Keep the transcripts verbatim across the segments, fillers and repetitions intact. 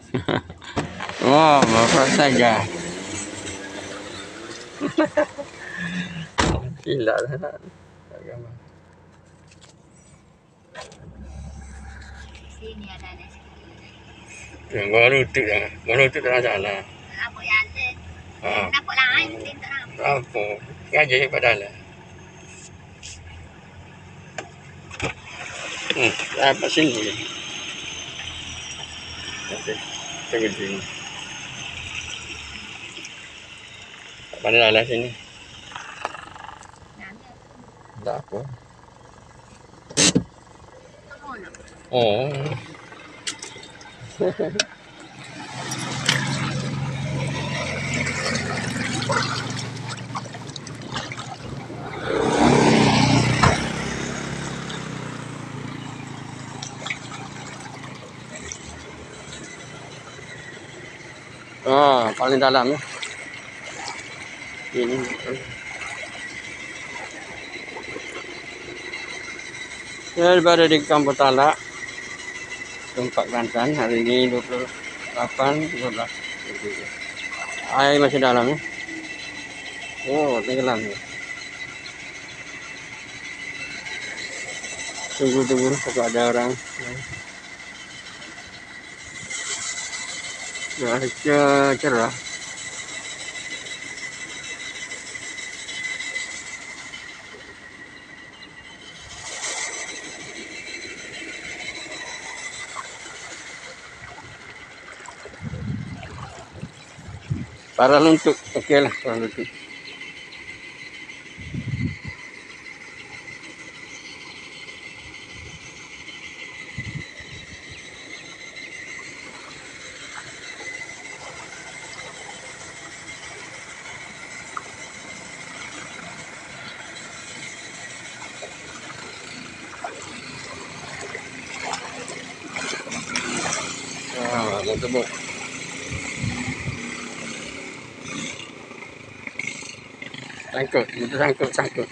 Oh, bapak saja. Gila lah. Sini ada ada. Yang baru tu lah. Baru tu tak salah. Apa yang ada? Ah. Nampak lain mungkin tak nampak. Apa? Ngaji padahal. Hmm, apa sini? Okey. Tunggu sini. Padahal lah sini. Tak apa. Oh. Oh, paling dalam ya. Ini. Saya berada di Kampung Talak, tempat Kelantan. Hari ini dua puluh delapan dua belas. Air masih dalam ya. Oh, tenggelam ya. Tunggu-tunggu kalau ada orang. Ya, cerah. Para luntuk, okey lah para luntuk. Ah, mau tebuk. Sangkut, itu sangkut, sangkut.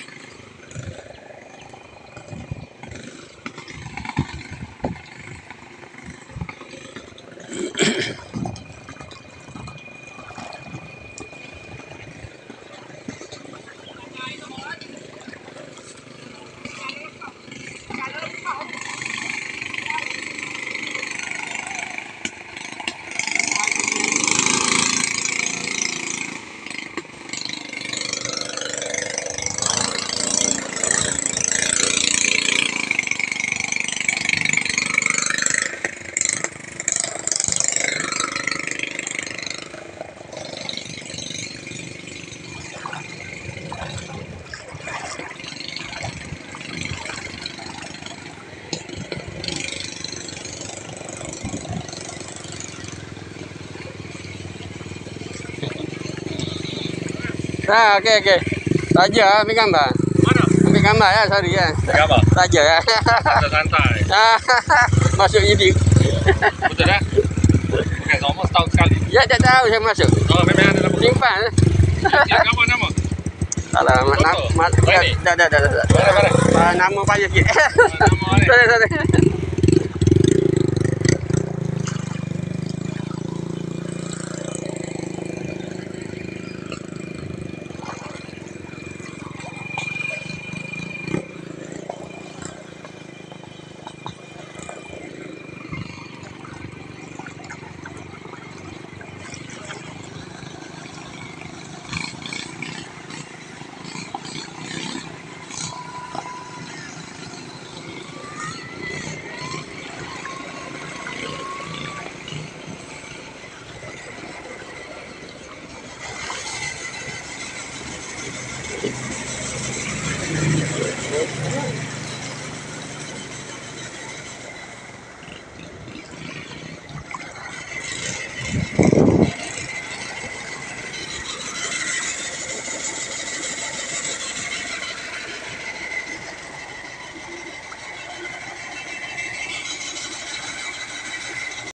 Ah, okey okey. Raja ambil gambar. Mana? Ambil gambar ya, sorry ya. Gambar. Raja ya. Santai. Masuk YouTube. Betul dah? Bukan sama setahun sekali. Ya, tak tahu saya masuk. Oh, memang ada nama. Simpan. Ya, apa nama? Alah, mak nak mak dah dah dah dah. Mana mana? Nama payah sikit. Nama mana? Sorry sorry.